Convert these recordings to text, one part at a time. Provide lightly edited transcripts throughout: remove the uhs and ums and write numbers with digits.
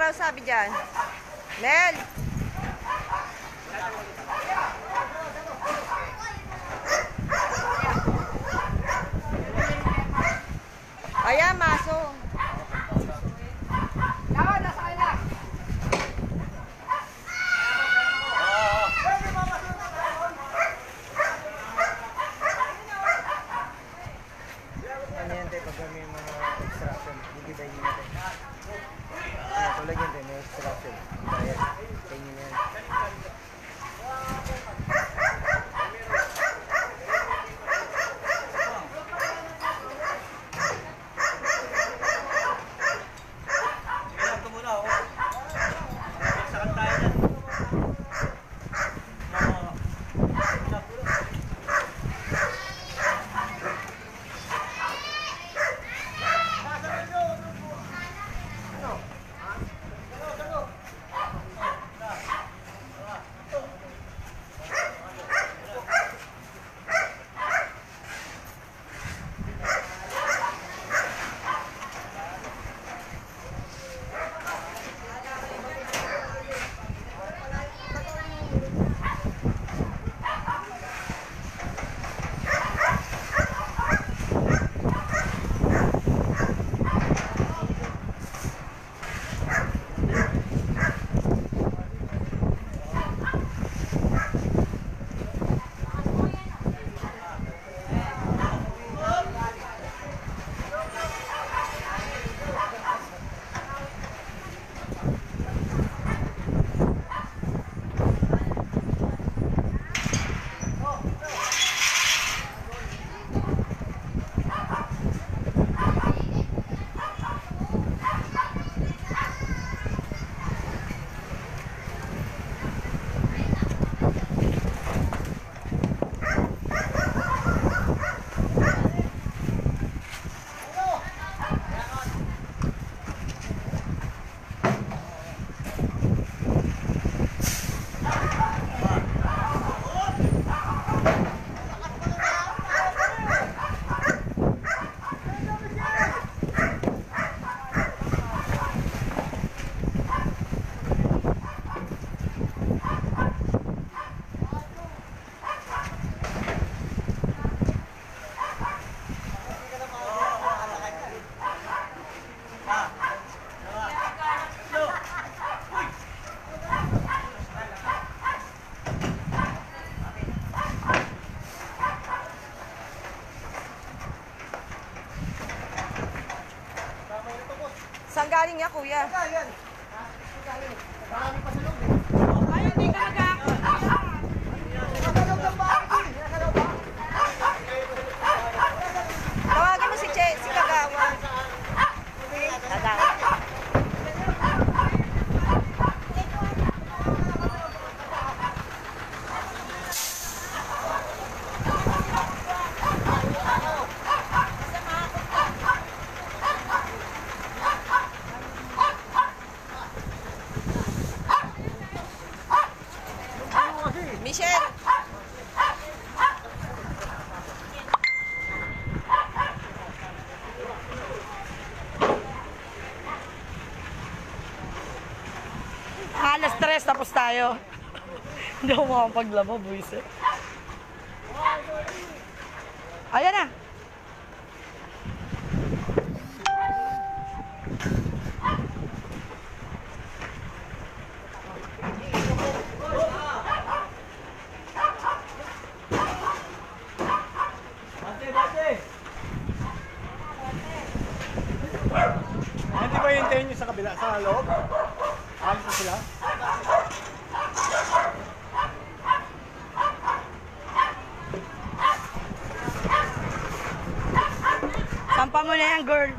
daw sabi dyan? Mel! Ayan, maso. Lawan, nasa kanya. Ano yan tayo pag may mga extraction, bibigay nyo natin. Tulad yan tayo, may extraction. Ayan, tayo nyo yan. Saan galing niya, kuya? Ay, hindi ka nag-aakot. Tawagin mo si Kagawa. Kagawa. Michelle! Alas 3 tapos tayo. Hindi ako makapaglaba, buwisit. Ayan na. Hindi ba hintayin nyo sa kabila, sa loob? Alis na sila? Sampa mo na yan, girl.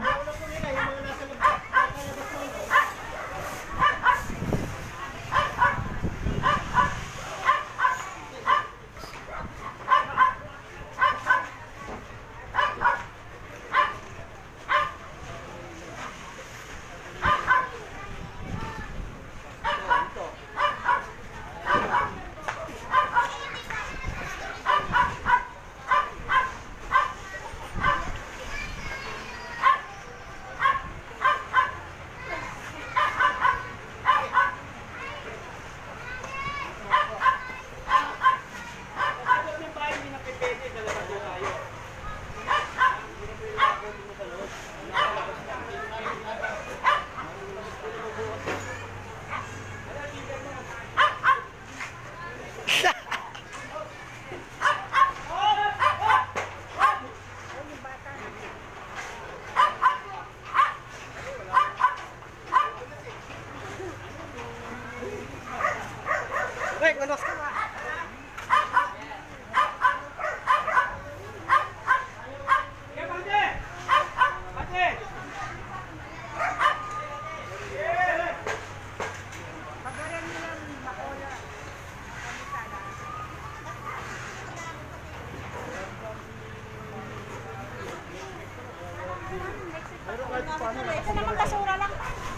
Ito naman basura lang.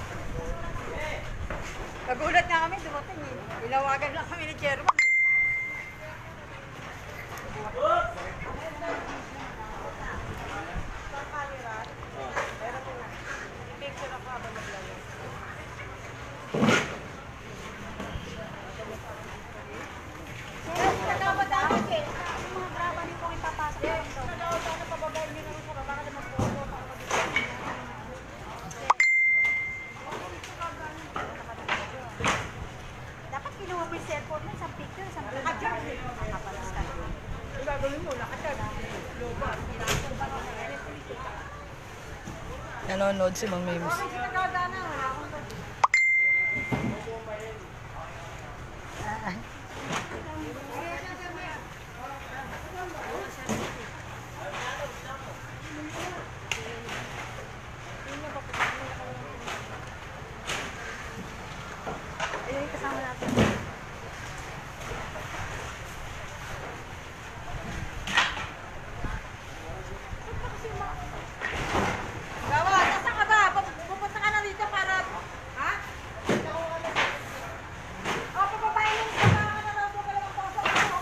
Nagulat nga kami, dumating eh. Inawagan lang kami ni Chairman. Mga graba niyo po ipapasok lang daw. Dapat kinuha mo yung cellphone mo, isang picture, isang naka-charge. Nakapalas ka. Nanonood si Mang Memes. Ayun, kasama natin. Gawa, nasaan ka ba? Pupunta ka na dito para... Ha? O, papabayin mo sa mga nanonood ka lang ang poso.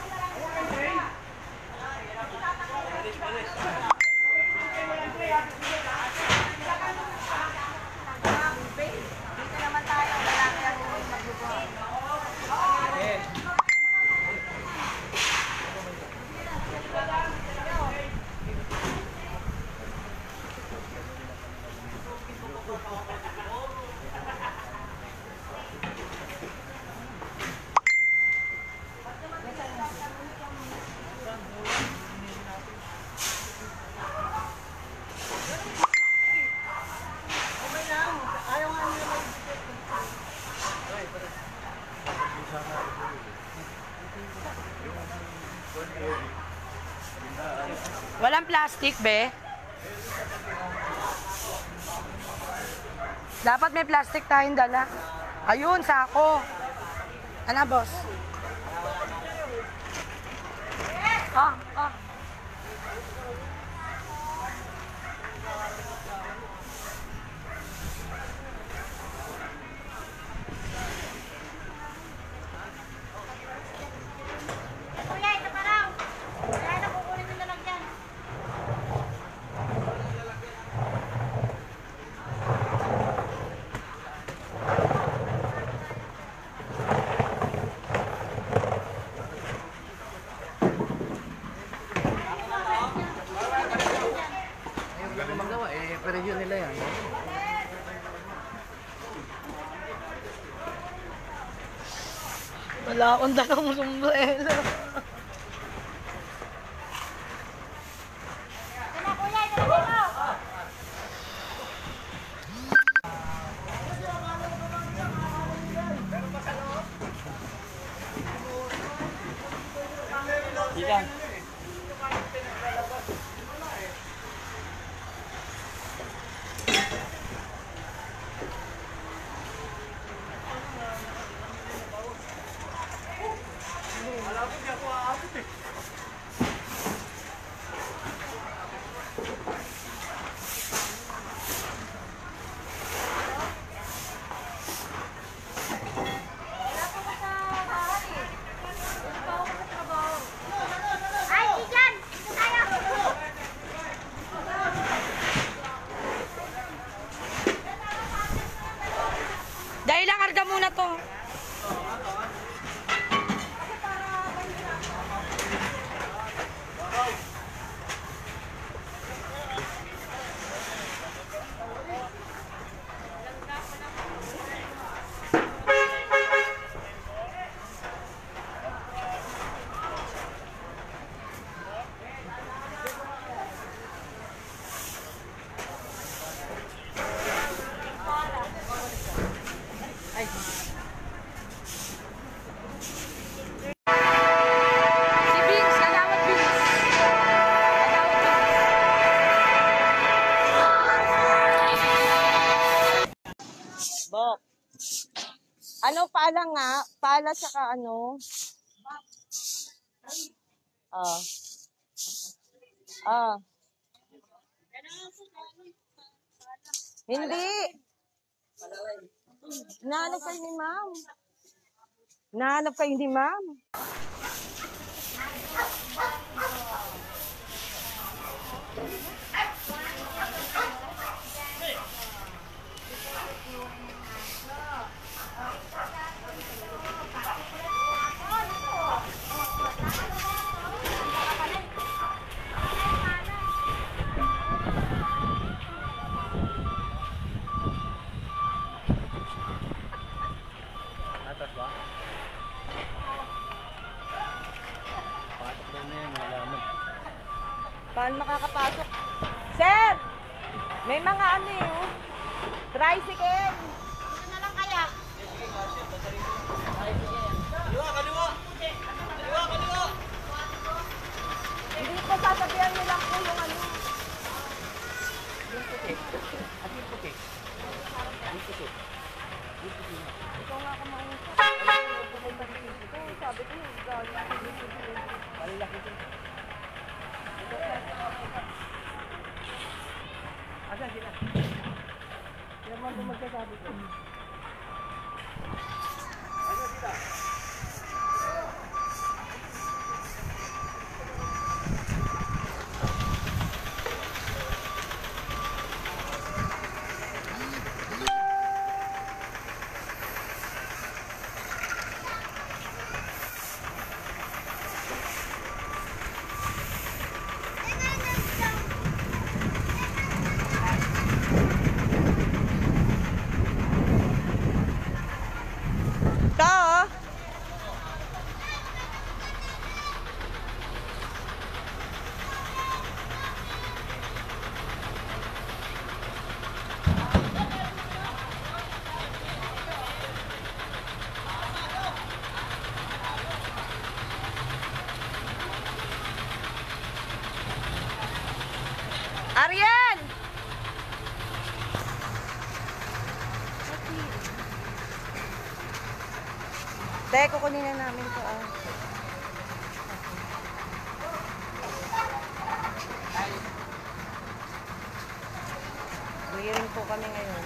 Dito naman tayo. Malaki ang magbubuhay. Walang plastic, be. Dapat may plastic tayong dala. Ayun, sako. Ano, boss? Ah. Kuya, ito pa raw. Kaya na kukunin yung lalagyan. Ayun, gabi magawa eh. Pero yun nila yan. Wala akong dalang sombrero. Ito na kuya, ito na dito. Ilan? Ay, di dyan. Dito tayo. Dahil lang, karga muna to. Si Vince, Kalawat Vince. Bok. Ano pala nga? Pala tsaka ano? Ah. Ah. Hindi. Nahanap kayo ni ma'am. Nahanap kayo ni ma'am. Atas ba? Patok daw na yan, malaman. Paano makakapasok? Sir! May mga ano eh. Tricycle! Ano na lang kaya? Hindi po sasabihan nyo lang po yung ano. At yung puti. Yung puti. Ikaw nga kumain sa. Sabi ko yung gano'n. Malaki ito. Asan sila? Yan man po magsasabi ko. Asan sila? Ito, Ariel! Teko, kunin na namin ito ah. Clearing po kami ngayon.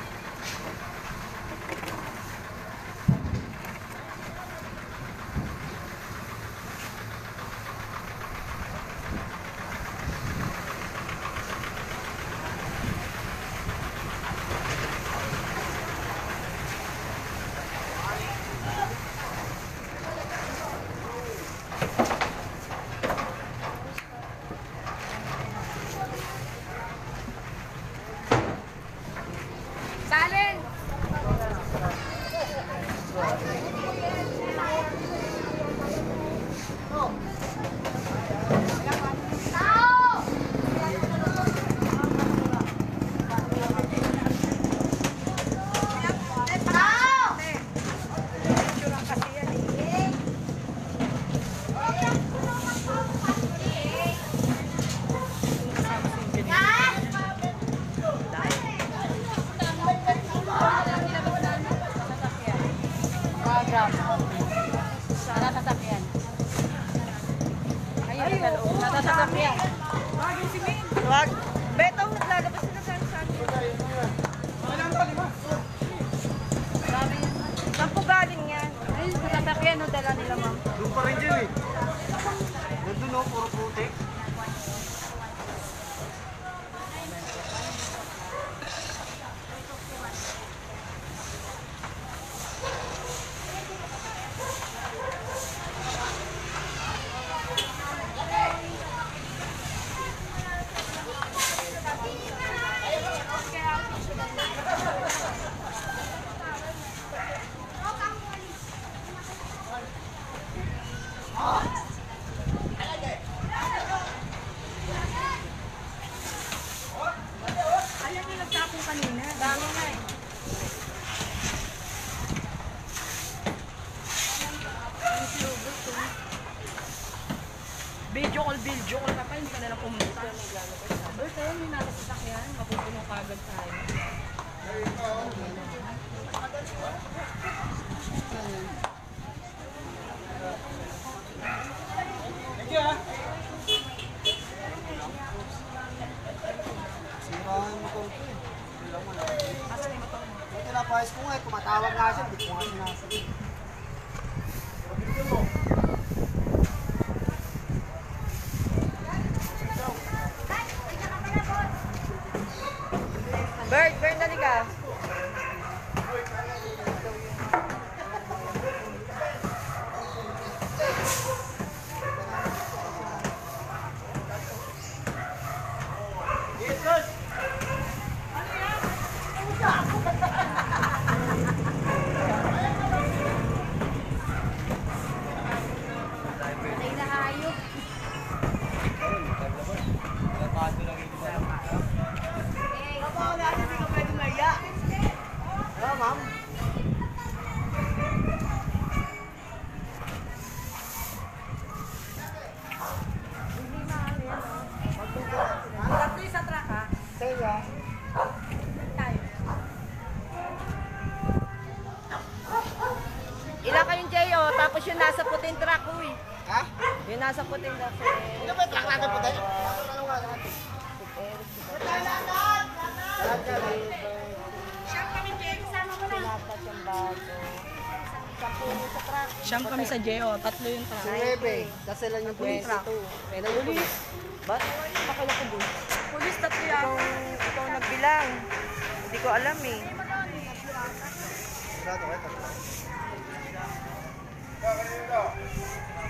Salin! Natasasakyan. Ayun, sa loob. Natasasakyan. Wag. Betong, naglalabas sila sa akin. Sabi, saan po galing yan? Ayun, sa sasakyan, no, dala nila, ma'am. Doon pa rin dyan eh. Nandun o, puro putik. Ayan yung nagtapon kanina. Dami na eh. Video call ka pa, hindi ka nalang pumunta. Uy, tayo may natasak yan. Mapupuno ka agad tayo. Thank you ah. Sirahan mo ko ito eh. Kailangan mo lang. pinapayos ko nga, tumatawag nga siya, hindi ko nga sinasabi. Bird, dali ka. Patay na hayop. Ah, ma'am. Tatlo yung sa truck ha. Sa'yo. Tayo. Ilan kayong Jeyo, tapos yung nasa puting truck, uy. Ha? Yung nasa puting truck. Ano ba yung truck natin po tayo? Ano nga natin? Lahat ka lang. Kasama mo na. Siyam kami sa Jeyo, tatlo yung truck. 9. Kasi lang yung 22. Eh, nagulis. Ba't? Bakala ko doon. Pulis, tatlo yan. Ikaw nagbilang. Hindi ko alam eh. Sigurado kayo, tatlo.